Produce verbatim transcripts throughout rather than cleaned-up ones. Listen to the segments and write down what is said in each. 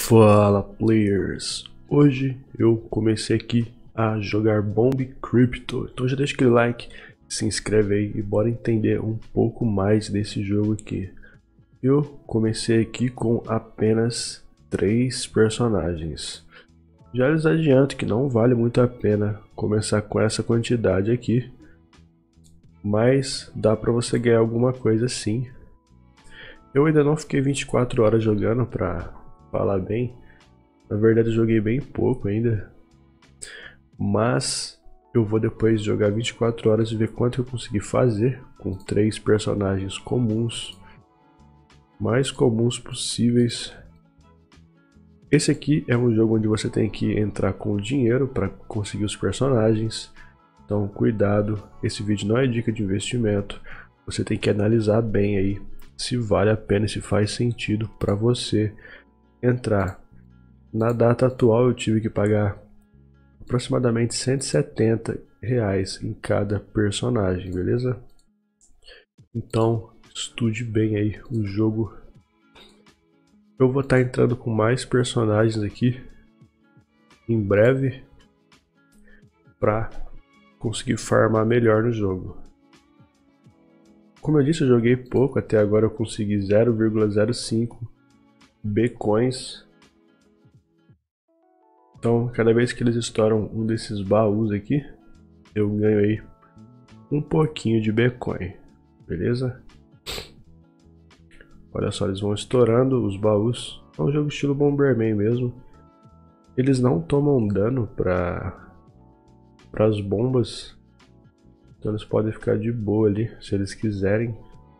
Fala players, hoje eu comecei aqui a jogar Bomb Crypto, então já deixa aquele like, se inscreve aí e bora entender um pouco mais desse jogo aqui. Eu comecei aqui com apenas três personagens, já lhes adianto que não vale muito a pena começar com essa quantidade aqui, mas dá pra você ganhar alguma coisa sim. Eu ainda não fiquei vinte e quatro horas jogando pra falar bem, na verdade eu joguei bem pouco ainda, mas eu vou depois jogar vinte e quatro horas e ver quanto eu consegui fazer com três personagens comuns, mais comuns possíveis. Esse aqui é um jogo onde você tem que entrar com dinheiro para conseguir os personagens, então cuidado, esse vídeo não é dica de investimento, você tem que analisar bem aí se vale a pena e se faz sentido para você entrar. Na data atual eu tive que pagar aproximadamente cento e setenta reais em cada personagem, beleza? Então estude bem aí o jogo. Eu vou estar entrando com mais personagens aqui em breve para conseguir farmar melhor no jogo. Como eu disse, eu joguei pouco, até agora eu consegui zero vírgula zero cinco B-Coins. Então, cada vez que eles estouram um desses baús aqui, eu ganho aí um pouquinho de B-Coin, beleza? Olha só, eles vão estourando os baús. É um jogo estilo Bomberman mesmo. Eles não tomam dano para para as bombas, então eles podem ficar de boa ali, se eles quiserem.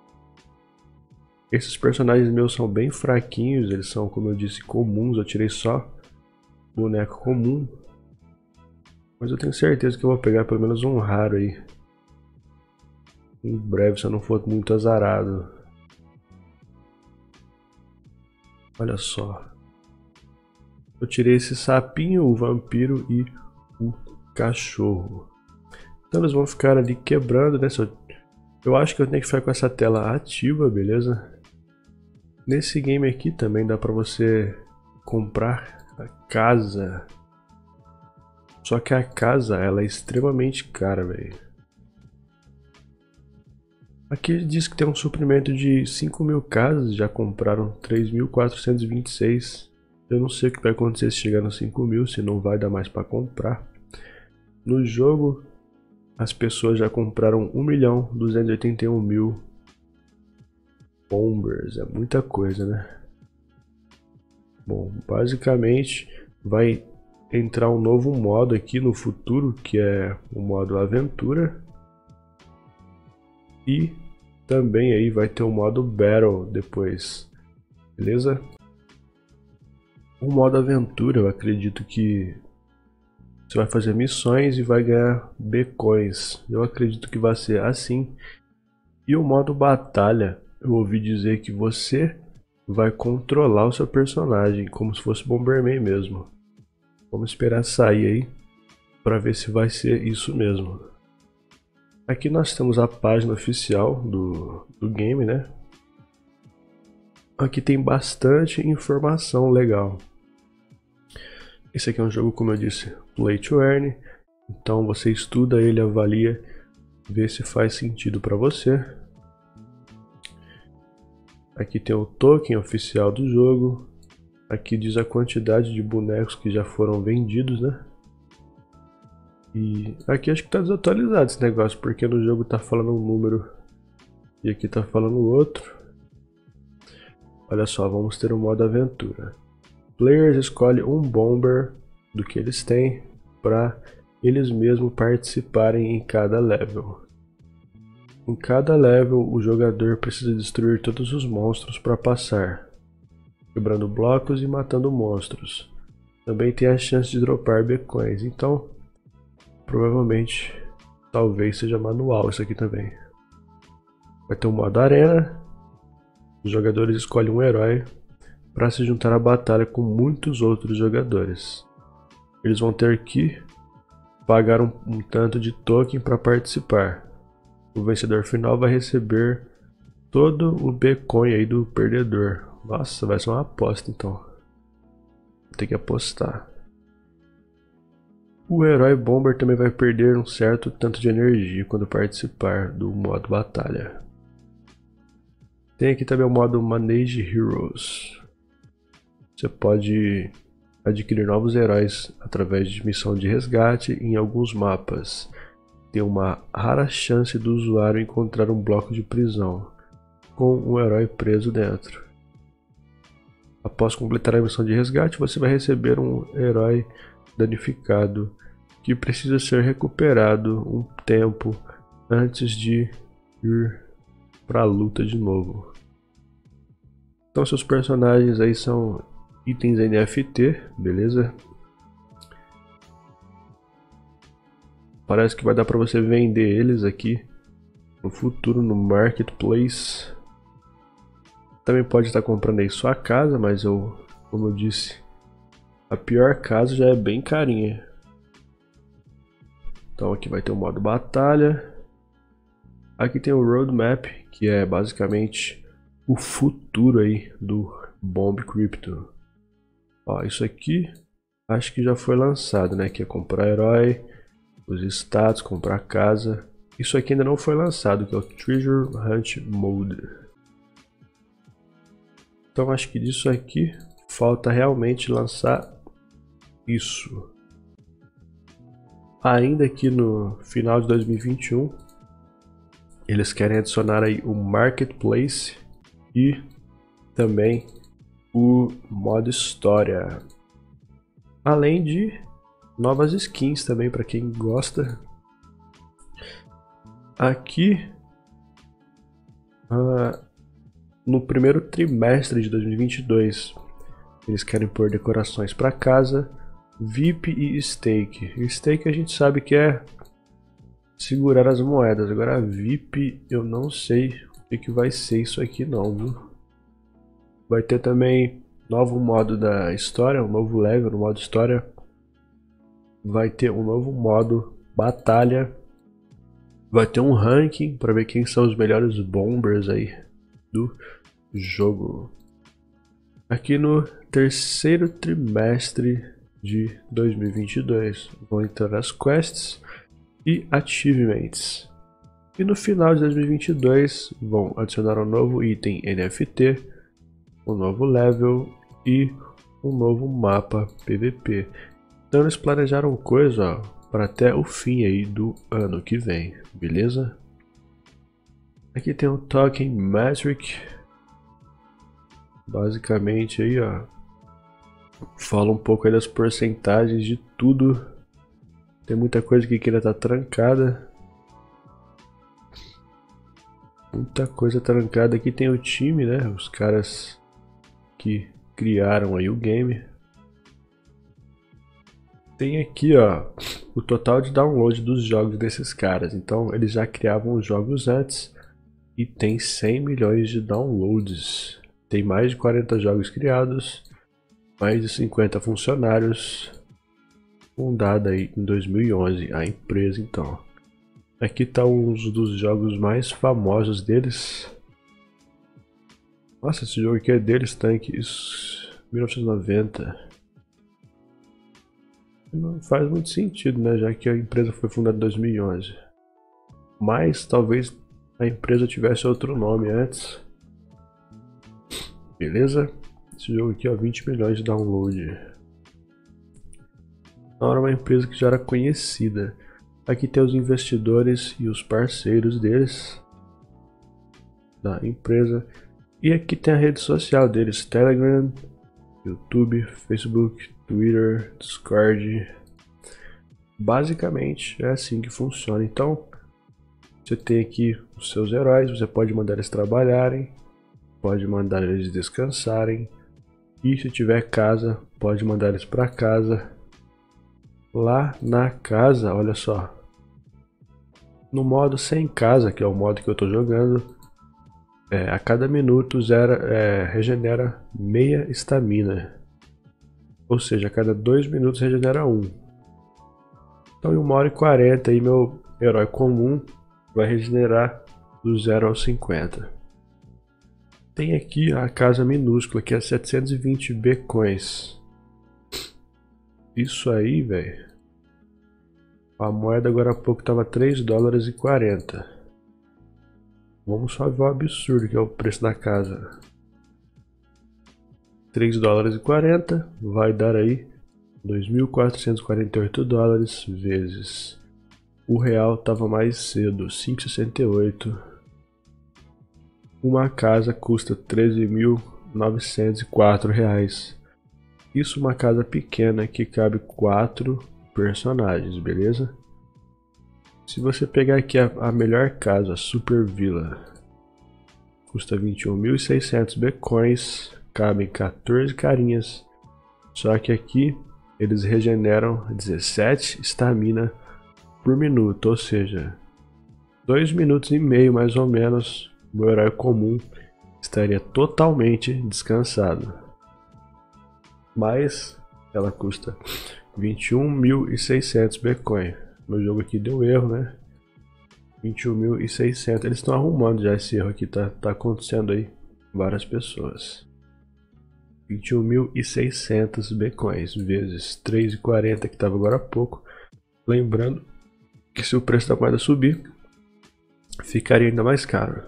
Esses personagens meus são bem fraquinhos, eles são, como eu disse, comuns. Eu tirei só boneco comum, mas eu tenho certeza que eu vou pegar pelo menos um raro aí em breve, se eu não for muito azarado. Olha só, eu tirei esse sapinho, o vampiro e o cachorro. Então eles vão ficar ali quebrando, né? Eu acho que eu tenho que ficar com essa tela ativa, beleza? Nesse game aqui também dá pra você comprar a casa. Só que a casa, ela é extremamente cara, velho. Aqui ele diz que tem um suprimento de cinco mil casas, já compraram três mil quatrocentos e vinte e seis. Eu não sei o que vai acontecer se chegar nos cinco mil, se não vai dar mais pra comprar. No jogo, as pessoas já compraram um milhão duzentos e oitenta e um mil bombers, é muita coisa, né? Bom, basicamente vai entrar um novo modo aqui no futuro, que é o modo aventura, e também aí vai ter o modo battle depois, beleza? O modo aventura, eu acredito que você vai fazer missões e vai ganhar B-Coins. Eu acredito que vai ser assim. E o modo batalha, eu ouvi dizer que você vai controlar o seu personagem, como se fosse Bomberman mesmo. Vamos esperar sair aí, para ver se vai ser isso mesmo. Aqui nós temos a página oficial do, do game, né? Aqui tem bastante informação legal. Esse aqui é um jogo, como eu disse, Play to Earn. Então você estuda ele, avalia, vê se faz sentido para você. Aqui tem o token oficial do jogo. Aqui diz a quantidade de bonecos que já foram vendidos, né? E aqui acho que tá desatualizado esse negócio, porque no jogo tá falando um número e aqui tá falando outro. Olha só, vamos ter o modo aventura. Players escolhem um bomber do que eles têm para eles mesmos participarem em cada level. Em cada level, o jogador precisa destruir todos os monstros para passar, quebrando blocos e matando monstros. Também tem a chance de dropar B-Coins, então provavelmente, talvez seja manual isso aqui também. Vai ter um modo arena, os jogadores escolhem um herói para se juntar à batalha com muitos outros jogadores. Eles vão ter que pagar um, um tanto de token para participar. O vencedor final vai receber todo o B-Coin aí do perdedor. Nossa, vai ser uma aposta então. Vou ter que apostar. O herói Bomber também vai perder um certo tanto de energia quando participar do modo batalha. Tem aqui também o modo Manage Heroes. Você pode adquirir novos heróis através de missão de resgate em alguns mapas. Tem uma rara chance do usuário encontrar um bloco de prisão com um herói preso dentro. Após completar a missão de resgate, você vai receber um herói danificado que precisa ser recuperado um tempo antes de ir para a luta de novo. Então seus personagens aí são itens N F T, beleza? Parece que vai dar para você vender eles aqui no futuro no Marketplace. Também pode estar comprando aí sua casa, mas eu, como eu disse, a pior casa já é bem carinha. Então aqui vai ter o modo batalha. Aqui tem o Roadmap, que é basicamente o futuro aí do Bomb Crypto. Ó, isso aqui acho que já foi lançado, né? Que é comprar herói, os status, comprar casa. Isso aqui ainda não foi lançado, que é o Treasure Hunt Mode. Então acho que disso aqui falta realmente lançar isso. Ainda aqui no final de dois mil e vinte e um, eles querem adicionar aí o Marketplace e também o modo história. Além de novas skins também para quem gosta. Aqui uh, no primeiro trimestre de dois mil e vinte e dois, eles querem pôr decorações para casa, V I P e Stake. E Stake a gente sabe que é segurar as moedas. Agora a V I P eu não sei o que, que vai ser isso aqui não, viu? Vai ter também novo modo da história, um novo level no modo história. Vai ter um novo modo batalha. Vai ter um ranking para ver quem são os melhores bombers aí do jogo. Aqui no terceiro trimestre de dois mil e vinte e dois vão entrar as quests e achievements. E no final de dois mil e vinte e dois vão adicionar um novo item N F T, um novo level e um novo mapa P V P. Então eles planejaram coisa para até o fim aí do ano que vem, beleza? Aqui tem o Token Metric. Basicamente aí, ó, fala um pouco aí das porcentagens de tudo. Tem muita coisa aqui que ainda tá trancada. Muita coisa trancada. Aqui tem o time, né? Os caras que criaram aí o game. Tem aqui, ó, o total de download dos jogos desses caras. Então eles já criavam os jogos antes e tem cem milhões de downloads. Tem mais de quarenta jogos criados, mais de cinquenta funcionários. Fundada aí em dois mil e onze a empresa então. Aqui tá um dos jogos mais famosos deles. Nossa, esse jogo aqui é deles, Tanks mil novecentos e noventa. Não faz muito sentido, né? Já que a empresa foi fundada em dois mil e onze. Mas talvez a empresa tivesse outro nome antes. Beleza? Esse jogo aqui, ó, vinte milhões de download. Não era uma empresa que já era conhecida. Aqui tem os investidores e os parceiros deles da empresa. E aqui tem a rede social deles: Telegram, YouTube, Facebook, Twitter, Discord. Basicamente é assim que funciona. Então você tem aqui os seus heróis, você pode mandar eles trabalharem, pode mandar eles descansarem, e se tiver casa, pode mandar eles para casa. Lá na casa, olha só, no modo sem casa, que é o modo que eu estou jogando, é, a cada minuto zera, é, regenera meia estamina, ou seja, a cada dois minutos regenera um. Então em uma hora e quarenta aí meu herói comum vai regenerar do zero ao cinquenta. Tem aqui a casa minúscula, que é setecentos e vinte B coins. Isso aí, velho. A moeda agora há pouco tava três dólares e quarenta. Vamos só ver o absurdo que é o preço da casa. três dólares e quarenta vai dar aí dois mil quatrocentos e quarenta e oito dólares vezes. O real estava mais cedo, cinco reais e sessenta e oito centavos. Uma casa custa treze mil novecentos e quatro reais. Isso uma casa pequena que cabe quatro personagens, beleza? Se você pegar aqui a, a melhor casa, a Super Villa, custa vinte e um mil e seiscentos bitcoins, cabem quatorze carinhas. Só que aqui eles regeneram dezessete estamina por minuto, ou seja, dois minutos e meio mais ou menos, o meu herói comum estaria totalmente descansado. Mas ela custa vinte e um mil e seiscentos bitcoin. Meu jogo aqui deu erro, né? vinte e um mil e seiscentos. Eles estão arrumando já esse erro aqui, tá, tá acontecendo aí com várias pessoas. vinte e um mil e seiscentos bitcoins vezes três reais e quarenta que estava agora há pouco. Lembrando que se o preço da moeda subir, ficaria ainda mais caro.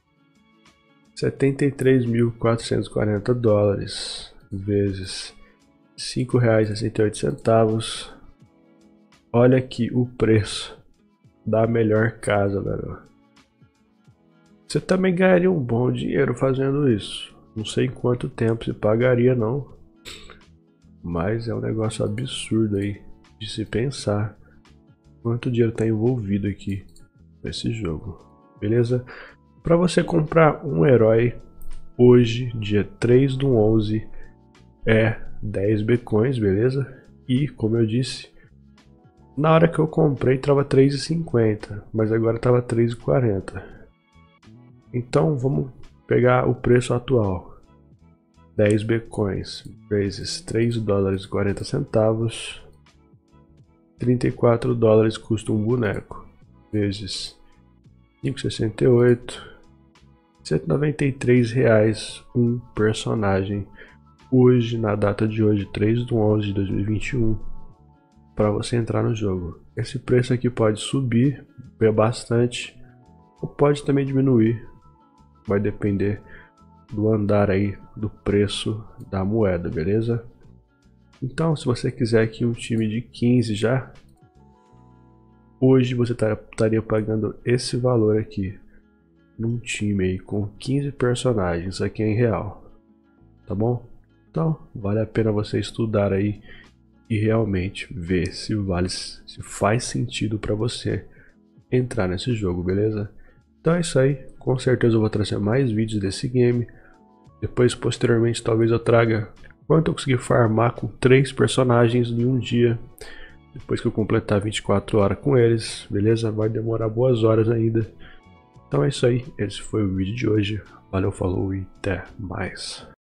setenta e três mil quatrocentos e quarenta dólares vezes cinco reais e sessenta e oito centavos. Olha aqui o preço da melhor casa, velho. Você também ganharia um bom dinheiro fazendo isso. Não sei em quanto tempo se pagaria não, mas é um negócio absurdo aí de se pensar quanto dinheiro está envolvido aqui nesse jogo, beleza? Para você comprar um herói hoje, dia três do onze, é dez bitcoins, beleza? E como eu disse, na hora que eu comprei estava três reais e cinquenta, mas agora estava três reais e quarenta. Então vamos pegar o preço atual. dez bitcoins vezes três dólares e quarenta centavos. trinta e quatro dólares custa um boneco. Vezes cinco reais e sessenta e oito. cento e noventa e três reais um personagem. Hoje, na data de hoje, três do onze de dois mil e vinte e um. Para você entrar no jogo. Esse preço aqui pode subir bastante. Ou pode também diminuir. Vai depender do andar aí do preço da moeda, beleza? Então, se você quiser aqui um time de quinze já, hoje você estaria pagando esse valor aqui num time aí com quinze personagens aqui em real, tá bom? Então, vale a pena você estudar aí e realmente ver se vale, se faz sentido para você entrar nesse jogo, beleza? Então é isso aí. Com certeza eu vou trazer mais vídeos desse game. Depois, posteriormente, talvez eu traga quanto eu conseguir farmar com três personagens em um dia. Depois que eu completar vinte e quatro horas com eles, beleza? Vai demorar boas horas ainda. Então é isso aí. Esse foi o vídeo de hoje. Valeu, falou e até mais.